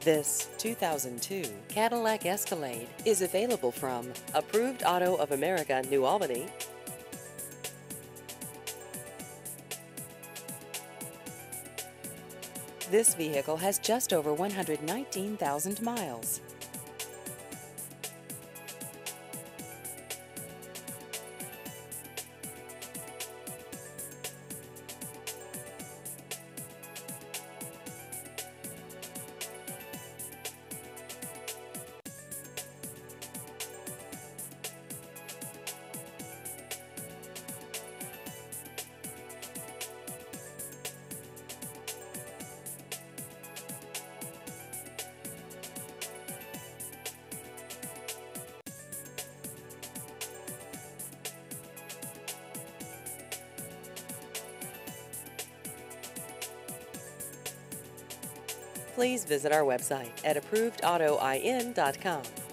This 2002 Cadillac Escalade is available from Approved Auto of America, New Albany. This vehicle has just over 119,000 miles. Please visit our website at approvedautoin.com.